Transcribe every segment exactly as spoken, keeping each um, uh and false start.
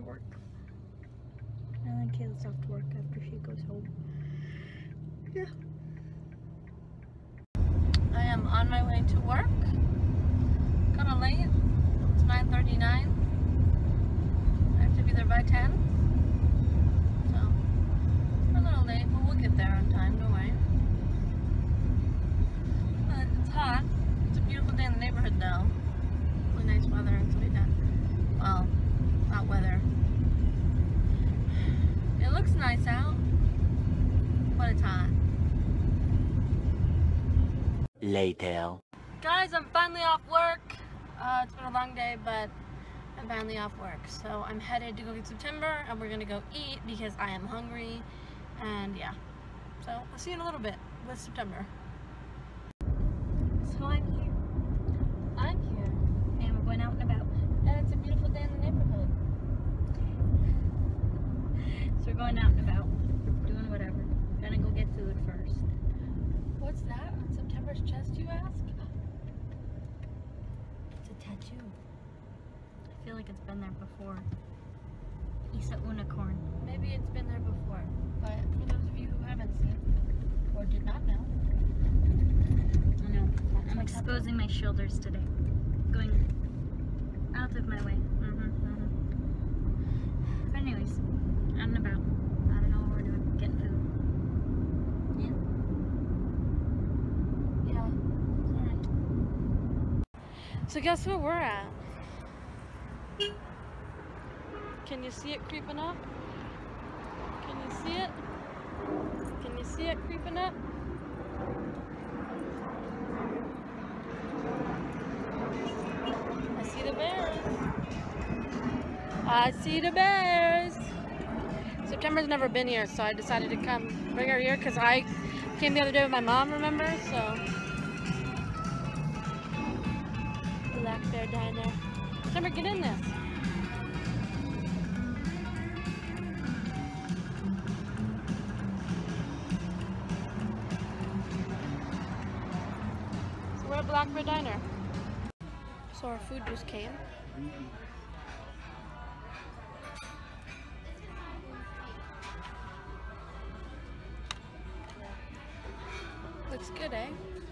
work. And then Kayla's off to work after she goes home. Yeah. I am on my way to work. Kinda late. It's nine thirty-nine. I have to be there by ten. So, we're a little late, but we'll get there on time, don't worry. But it's hot. It's a beautiful day in the neighborhood though. Really nice weather and stuff like that. Well, not weather. It looks nice out, but it's hot. Later. Guys, I'm finally off work. Uh, it's been a long day, but I'm finally off work. So I'm headed to go get September, and we're gonna go eat because I am hungry. And yeah, so I'll see you in a little bit with September. So I'm here. I'm here. And we're going out and about. And it's a beautiful day in the neighborhood. So we're going out and about, doing whatever. Gonna go get food first. What's that on September's chest, you ask? It's a tattoo. I feel like it's been there before. Isa Unicorn. Maybe it's been there before, but for those of you who haven't seen or did not know, I know. I'm exposing my shoulders today. Going out of my way. Mm-hmm, mm-hmm. But anyways, out and about. I don't know what we're doing. Getting food. yeah, sorry. So guess where we're at? Can you see it creeping up? Can you see it? Can you see it creeping up? I see the bears. I see the bears. September's never been here, so I decided to come bring her here because I came the other day with my mom, remember? So Black Bear Diner. September, get in this. So we're at Black Bear Diner. So our food just came. Looks good, eh?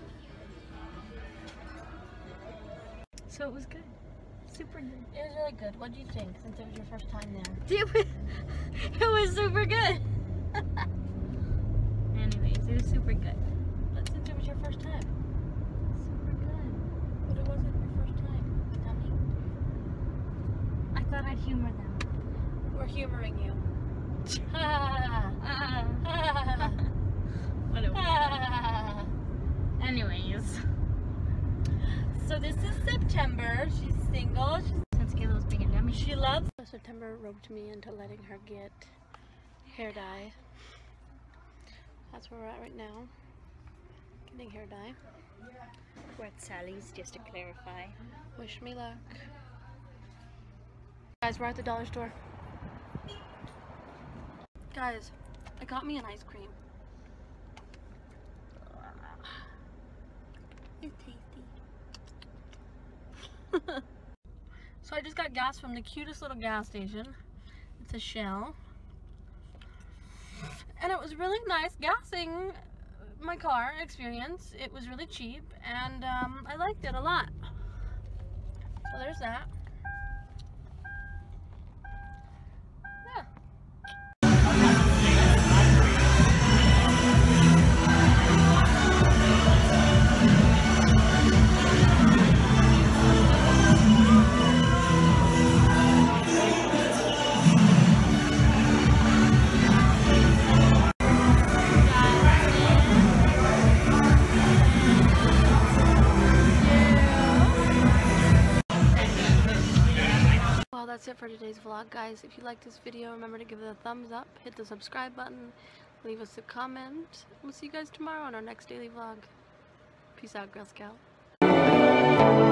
So it was good. Super good. It was really good. What do you think, since it was your first time there? It was super good. Anyways, it was super good. But since it was your first time. Super good. But it wasn't your first time, dummy. I thought I'd humor them. We're humoring you. Whatever. Anyways. So this is September. She's single. She's Since Kayla was being a dummy. She loves. September roped me into letting her get hair dye. That's where we're at right now. Getting hair dye. We're at Sally's, just to clarify. Wish me luck. Guys, we're at the dollar store. Guys, I got me an ice cream. It's tasty. So I just got gas from the cutest little gas station. It's a Shell. And it was really nice gassing my car experience. It was really cheap and um, I liked it a lot. So there's that. Yeah. Well, that's it for today's vlog, guys. If you liked this video, remember to give it a thumbs up, hit the subscribe button, leave us a comment. We'll see you guys tomorrow on our next daily vlog. Peace out, Girl Scout.